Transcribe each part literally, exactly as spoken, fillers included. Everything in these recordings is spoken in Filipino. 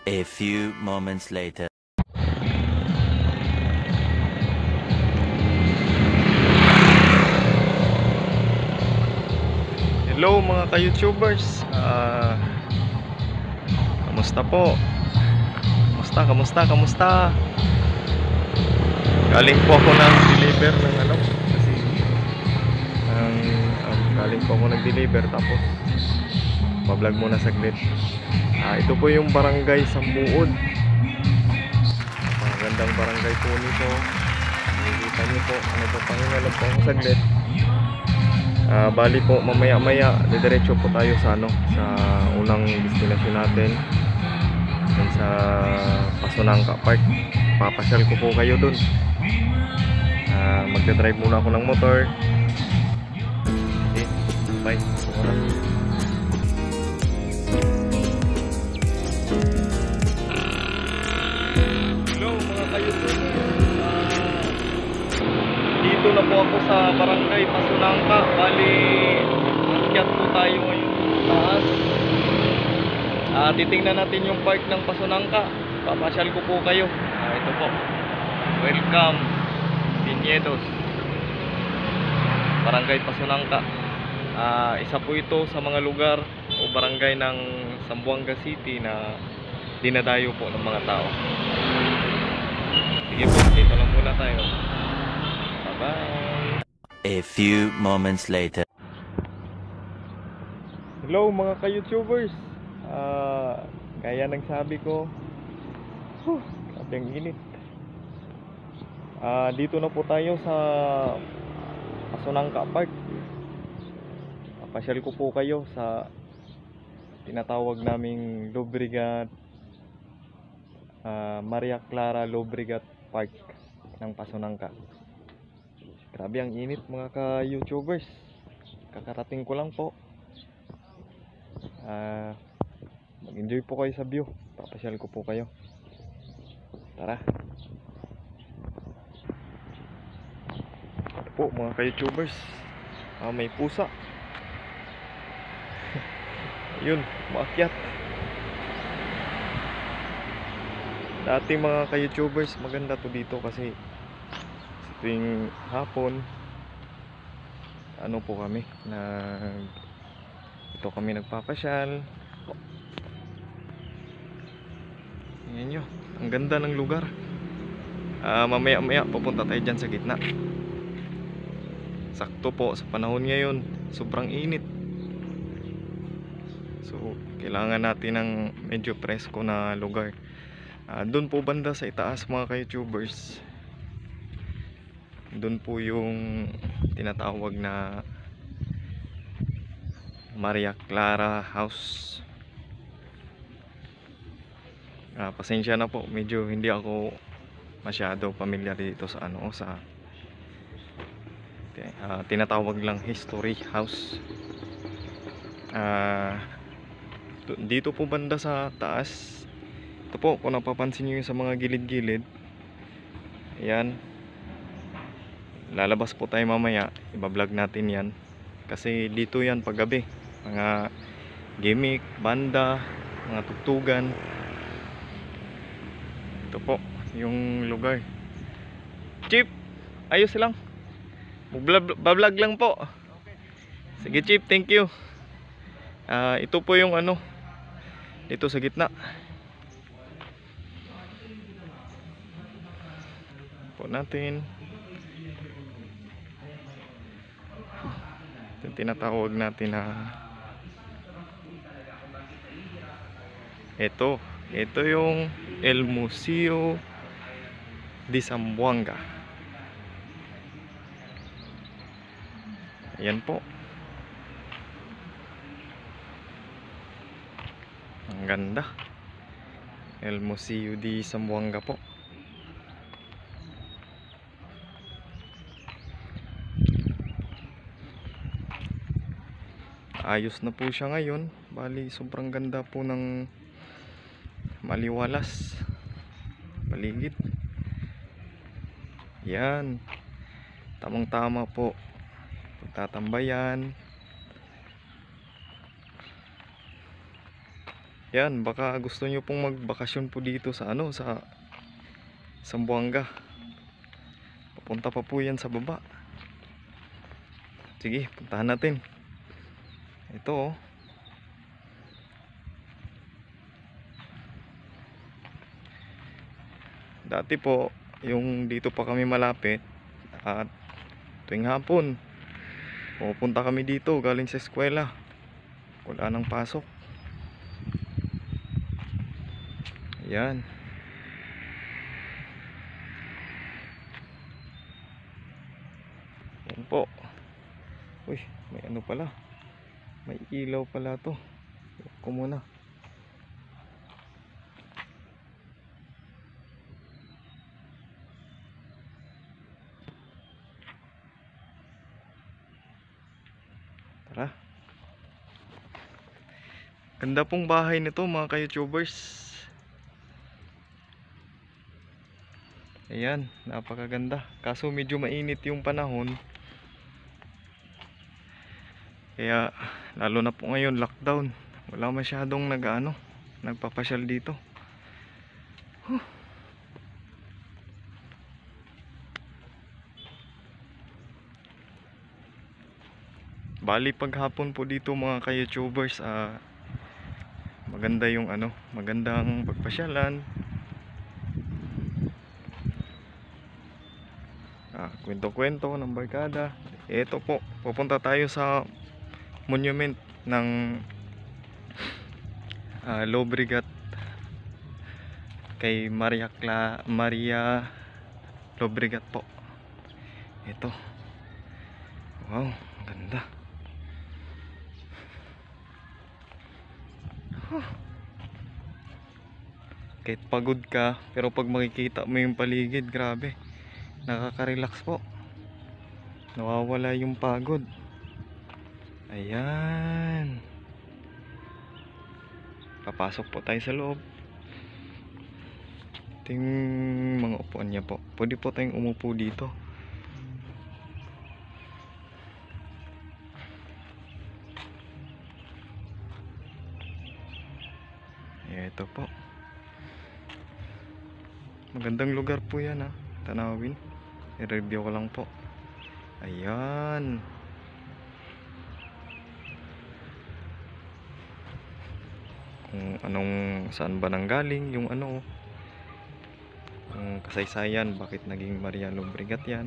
A few moments later. Hello mga ka-YouTubers, uh, kamusta po? Kamusta, kamusta, kamusta? Galing po ako nag-deliver ng ano kasi ang, um, galing po ako nag-deliver tapos pa-vlog muna saglit. Uh, ito po yung barangay Sambuod. Magandang barangay po nito. Nakikita niyo po, ano po, pahinga lang po ako saglit. Uh, bali po mamaya maya didiretso po tayo sa ano sa unang destination natin dun sa Pasunangka Park. Papasyal ko po kayo dun. Uh, magdadrive muna ako ng motor. Okay, bye. Hello mga ka-YouTube. Dito na po ako sa barangay Pasunangka. Bali, akyat po tayo ngayon taas. Ah, titingnan natin yung park ng Pasunangka. Papasyal ko po kayo. Ah, ito po. Welcome Pinedos. Barangay Pasunangka. Ah, isa po ito sa mga lugar o barangay ng Zamboanga City na dinadayo po ng mga tao. Sige po, dito lang muna tayo. Bye. A few moments later. Hello mga ka-YouTubers. Uh, gaya ng sabi ko, huh, grabe ang init. Uh, dito na po tayo sa Pasunangka Park. Papasyal ko po kayo sa tinatawag naming Lobregat, uh, Maria Clara Lobregat Park ng Pasunangka. Grabe ang init mga ka-YouTubers. Kakarating ko lang po. uh, Mag-enjoy po kayo sa view. Papasyal ko po kayo. Tara. Ito po mga ka-YouTubers. uh, May pusa. Yun, maakyat. Dati mga ka-YouTubers, maganda to dito kasi tuwing hapon ano po kami nag ito kami nagpapasyal. Tingnan nyo, ang ganda ng lugar. uh, mamaya maya pupunta tayo dyan sa gitna. Sakto po sa panahon ngayon, sobrang init, so kailangan natin ng medyo presko na lugar. uh, doon po banda sa itaas mga ka-YouTubers, doon po yung tinatawag na Maria Clara House. Ah, pasensya na po, medyo hindi ako masyado familiar dito sa ano sa uh, tinatawag lang History House. Ah, dito po banda sa taas. Ito po, kung napapansin niyo sa mga gilid-gilid. Ayan. Lalabas po tayo mamaya, iba-vlog natin yan kasi dito yan paggabi, mga gimmick, banda, mga tugtugan. Ito po yung lugar. Chip, ayos lang, bablog lang po. Sige Chip, thank you. uh, Ito po yung ano dito sa gitna po natin. Tinatawag natin na ito ito yung El Museo de Zamboanga. Ayan po, ang ganda. El Museo de Zamboanga po. Ayos na po siya ngayon. Bali, sobrang ganda po ng maliwalas paligid. Yan, tamang tama po pagtatambayan. Yan, baka gusto nyo pong magbakasyon po dito sa ano, sa Zamboanga. Papunta pa po yan sa baba. Sige, puntahan natin. Ito oh. Dati po, yung dito pa kami malapit, at tuwing hapon pupunta kami dito galing sa eskwela. Wala nang pasok. Ayan. Ayan po. Uy, may ano pala. May ilaw pala to. Lock ko muna. Tara. Ganda pong bahay nito mga ka-YouTubers. Ayan, napakaganda. Kaso medyo mainit yung panahon. Kaya lalo na po ngayon lockdown. Wala masyadong nag-ano, nagpapasyal dito. Huh. Bali paghapon po dito mga ka-YouTubers, ah, maganda yung ano, magandang pagpasyalan. Ah, kwento-kwento ng barkada. Ito po, pupunta tayo sa monument ng uh, Llobregat kay Maria Cla Maria Llobregat po. Ito. Wow, ganda. Huh. Kahit pagod ka, pero pag makikita mo yung paligid, grabe. Nakaka-relax po. Nawawala yung pagod. Ayan. Papasok po tayo sa loob. Ito yung mga upuan niya po. Pwede po tayong umupo dito. Ito po. Magandang lugar po yan ha. Tanawin. I-review ko lang po. Ayan. Kung anong, saan ba nanggaling yung ano, yung kasaysayan, bakit naging Maria Llobregat yan.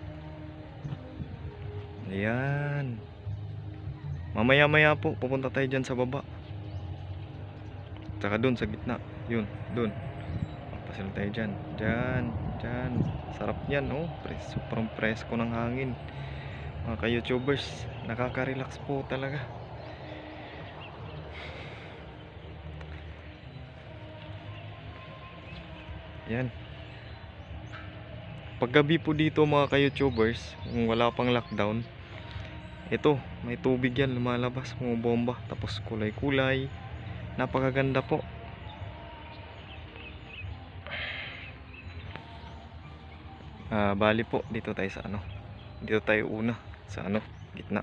Ayan. Mamaya maya po pupunta tayo dyan sa baba. Tsaka dun sa gitna. Yun, dun. Papasil tayo dyan. Dyan, dyan. Sarap yan oh. Sobrang presko ng hangin. Mga ka-YouTubers, nakaka-relax po talaga. Yan. Paggabi po dito mga ka-YouTubers, kung wala pang lockdown, ito, may tubig yan lumalabas, mga bomba, tapos kulay-kulay. Napakaganda po. Ah, bali po dito tayo sa ano. Dito tayo una sa ano, gitna.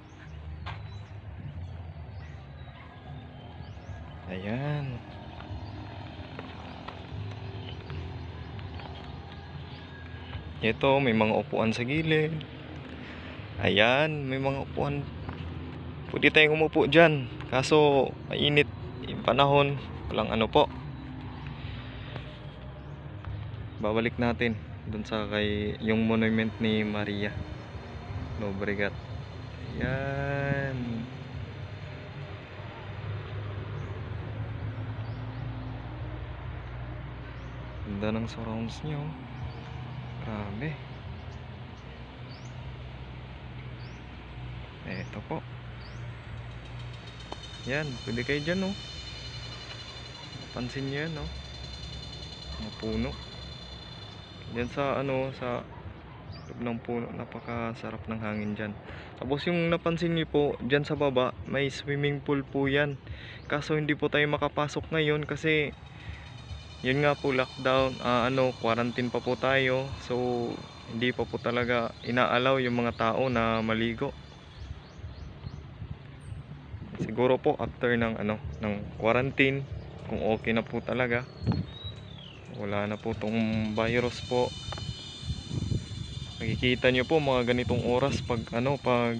Ayan. Ito, may mga upuan sa gilid. Ayan, may mga upuan. Pwede tayong umupo dyan. Kaso, mainit yung panahon. Walang ano po. Babalik natin dun sa kay yung monument ni Maria Llobregat. Ayan. Ganda ng surrounds nyo. Grabe. Eto po. Yan, pwede kayo dyan oh. Pansin nyo yan oh. Mga puno. Diyan sa ano, sa loob ng puno, napakasarap ng hangin dyan. Tapos yung napansin nyo po, dyan sa baba, may swimming pool po yan. Kaso hindi po tayo makapasok ngayon kasi yun nga po, lockdown, uh, ano, quarantine pa po tayo. So, hindi pa po talaga inaalaw yung mga tao na maligo. Siguro po after ng ano, ng quarantine, kung okay na po talaga, wala na po tong virus po. Nakikita nyo po mga ganitong oras pag ano, pag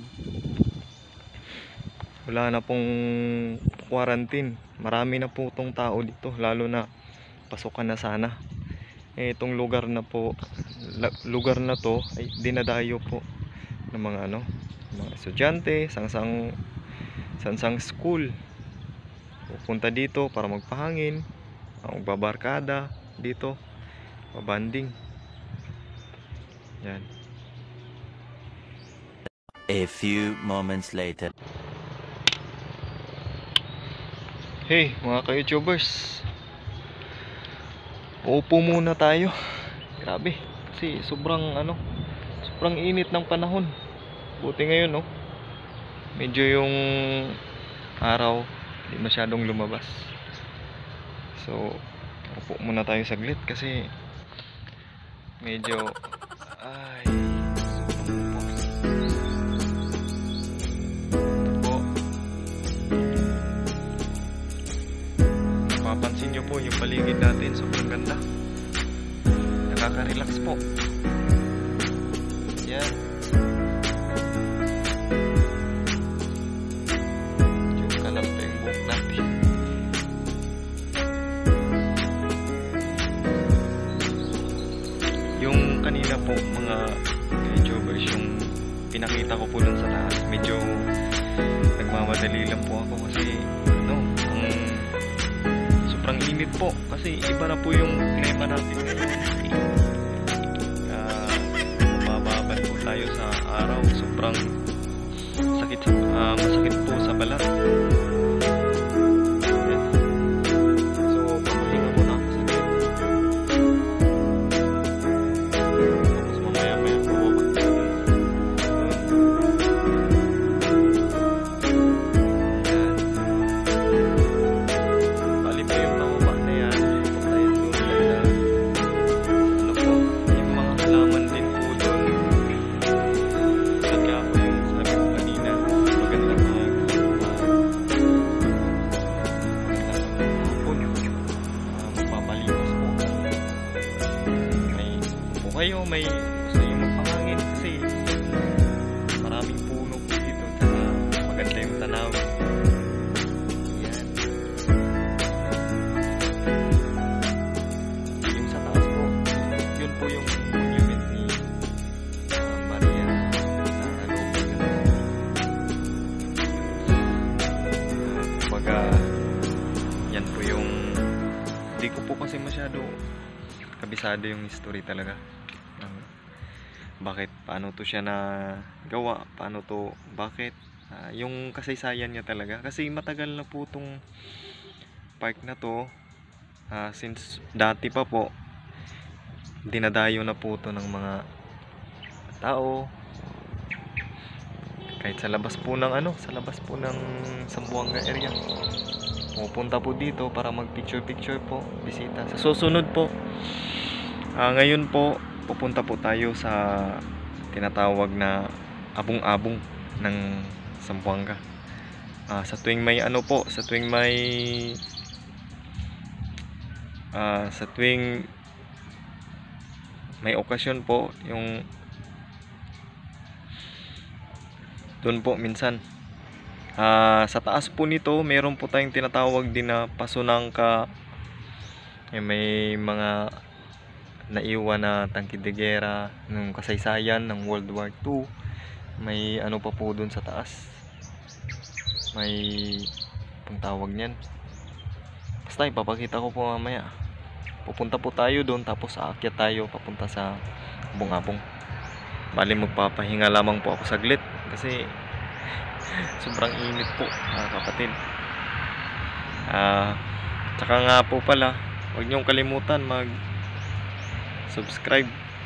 wala na pong quarantine, marami na po tong tao dito, lalo na pasukan na sana. Eh, itong lugar na po, lugar na to ay dinadayo po ng mga ano, mga estudyante, sangsang sangsang school pupunta dito para magpahangin, magbabarkada dito, babanding. Yan. A few moments later. Hey mga ka-YouTubers, uupo muna tayo. Grabe, kasi sobrang ano, sobrang init ng panahon. Buti ngayon, no, medyo yung araw hindi masyadong lumabas. So upo muna tayo saglit kasi medyo ay po. Papansin nyo po yung paligid natin, sobrang ganda, nakaka-relax po. Yan. Yung kalat pa yung buhok natin. Yung kanina po mga YouTubers, yung pinakita ko po dun sa taas, medyo nagmamadali lang po ako kasi ano, ang sobrang init po kasi iba na po yung klima natin ngayon. Uh, mababad po tayo sa araw, sobrang sakit, uh, masakit po sa balat. Kayo may gusto nyo magpahangin kasi maraming puno po dito, tsaka maganda yung tanawin. Yan. Yung sa taas po, yun po yung monument ni uh, Maria na Lopez. Uh, kumbaga yan po yung, hindi ko po kasi masyado kabisado yung history talaga. Bakit, paano to siya na gawa, paano to, bakit, uh, yung kasaysayan niya talaga. Kasi matagal na po tong park na to, uh, since dati pa po, dinadayo na po to ng mga tao, kahit sa labas po ng ano, sa labas po ng Zamboanga area, pupunta po dito para mag picture picture po, bisita. Sa susunod po, uh, ngayon po, pupunta po tayo sa tinatawag na abong-abong ng Zamboanga. Uh, sa tuwing may ano po, sa tuwing may uh, sa tuwing may okasyon po, yung doon po minsan. Uh, sa taas po nito, meron po tayong tinatawag din na pasunangka. Eh, may mga naiwan na tangke de gera ng kasaysayan ng World War Two. May ano pa po doon sa taas, may pang tawag niyan, basta ipapakita ko po mamaya. Pupunta po tayo doon, tapos aakyat tayo papunta sa abong-abong. Bali magpapahinga lamang po ako saglit kasi sobrang init po mga kapatid. Ah, uh, tsaka nga po pala, huwag niyong kalimutan mag subscribe,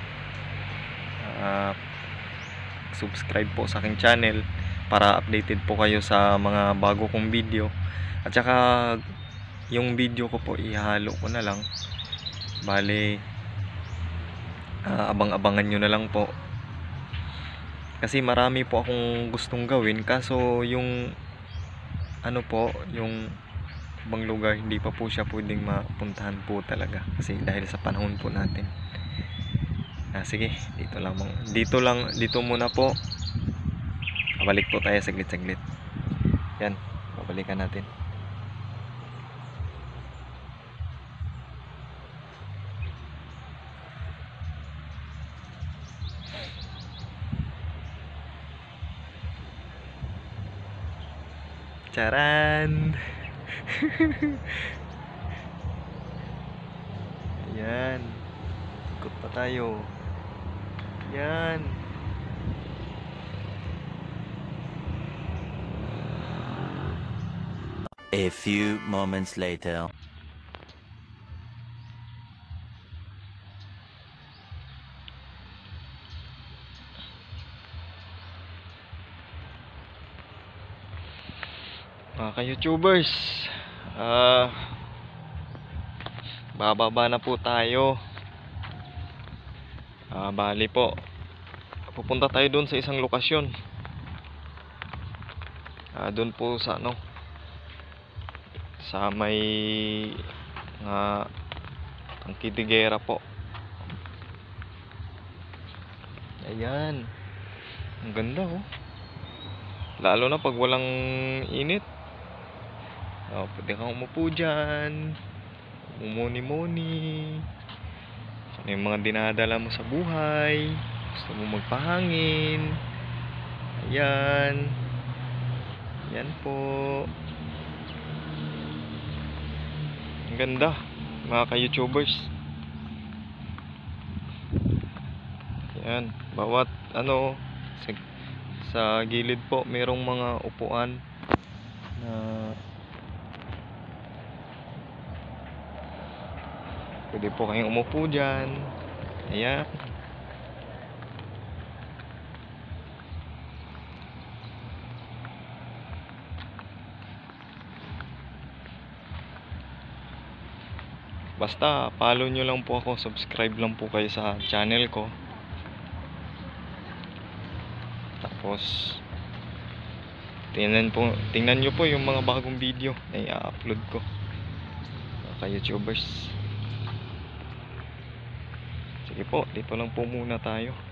uh, subscribe po sa aking channel para updated po kayo sa mga bago kong video. At saka yung video ko po ihalo ko na lang, bali uh, abang-abangan nyo na lang po kasi marami po akong gustong gawin, kaso yung ano po, yung ibang lugar hindi pa po siya pwedeng mapuntahan po talaga kasi dahil sa panahon po natin. Ah, sige, dito lang dito lang dito muna po. Balik po tayo saglit-saglit. Yan, babalikan natin. Charan! Ayan. Ikot pa tayo. Yan. A few moments later. Mga ka-YouTubers, ah, bababa na po tayo. Ah, bali po, pupunta tayo doon sa isang lokasyon. Ah, doon po sa ano, sa may nga ang Kidigera po. Ayan, ang ganda oh. Lalo na pag walang init. Oh, pwede kang umupo dyan, umuni-muni. Ano yung mga dinadala mo sa buhay, gusto mo magpahangin. Ayan. Yan po. Ang ganda, mga ka-YouTubers. Yan, bawat ano sa, sa gilid po merong mga upuan na pwede po kayong umupo dyan. Ayan. Basta follow nyo lang po ako, subscribe lang po kayo sa channel ko. Tapos tingnan po, tingnan nyo po yung mga bagong video na i-upload ko, mga ka-YouTubers. Sige po, dito lang po muna tayo.